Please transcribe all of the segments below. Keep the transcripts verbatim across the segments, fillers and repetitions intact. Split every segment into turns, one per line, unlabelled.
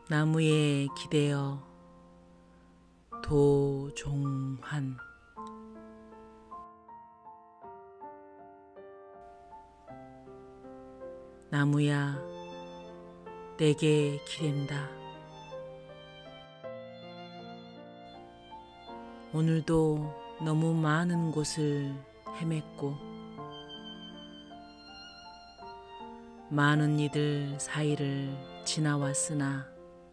나무에 기대어 도종환. 나무야, 내게 기댄다. 오늘도 너무 많은 곳을 헤맸고 많은 이들 사이를 지나왔으나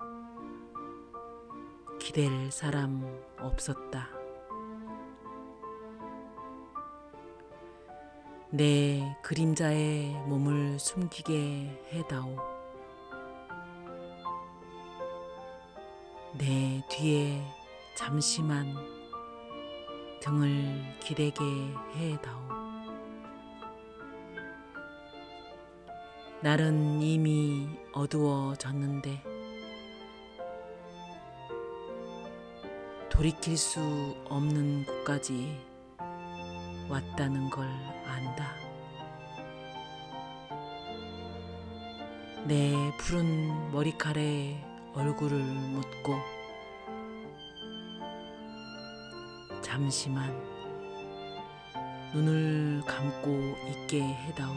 기댈 사람 없었다. 내 그림자에 몸을 숨기게 해다오. 내 뒤에 잠시만 등을 기대게 해다오. 날은 이미 어두워졌는데 돌이킬 수 없는 곳까지 왔다는 걸 안다. 내 푸른 머리칼에 얼굴을 묻고 잠시만 눈을 감고 있게 해다오.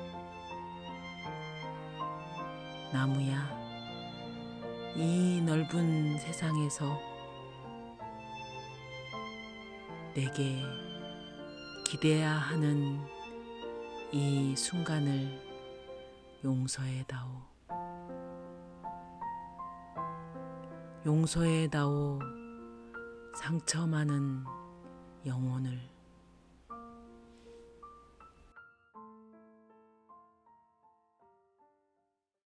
나무야, 이 넓은 세상에서 내게 기대야 하는 이 순간을 용서해다오. 용서해다오. 상처 많은 영혼을.